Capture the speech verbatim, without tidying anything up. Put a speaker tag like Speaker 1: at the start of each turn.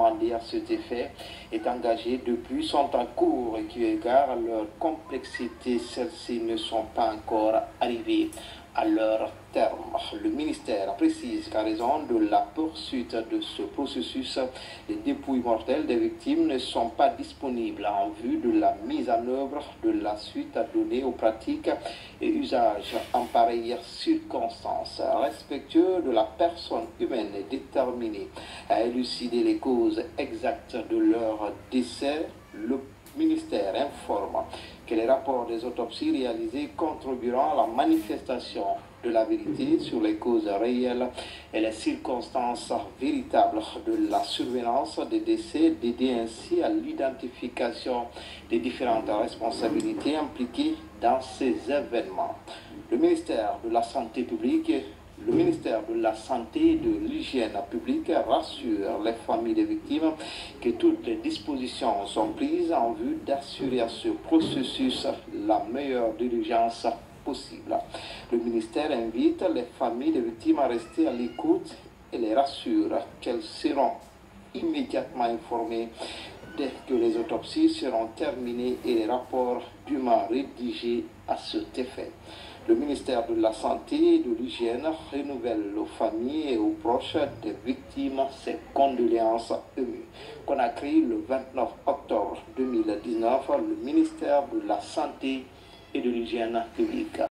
Speaker 1: commandées à cet effet est engagée depuis sont en cours et qui égard à leur complexité, celles-ci ne sont pas encore arrivées à leur terme. Le ministère précise qu'à raison de la poursuite de ce processus, les dépouilles mortelles des victimes ne sont pas disponibles en vue de la mise en œuvre de la suite à donner aux pratiques et usages en pareille circonstances. Respectueux de la personne humaine et déterminé à élucider les causes exactes de leur décès, le ministère informe que les rapports des autopsies réalisées contribueront à la manifestation de la vérité sur les causes réelles et les circonstances véritables de la survenance des décès, d'aider ainsi à l'identification des différentes responsabilités impliquées dans ces événements. Le ministère de la Santé publique Le ministère de la Santé et de l'Hygiène publique rassure les familles des victimes que toutes les dispositions sont prises en vue d'assurer à ce processus la meilleure diligence possible. Le ministère invite les familles des victimes à rester à l'écoute et les rassure qu'elles seront immédiatement informées dès que les autopsies seront terminées et les rapports dûment rédigés à cet effet. Le ministère de la Santé et de l'Hygiène renouvelle aux familles et aux proches des victimes ses condoléances émues. Conakry, le vingt-neuf octobre deux mille dix-neuf, le ministère de la Santé et de l'Hygiène publique.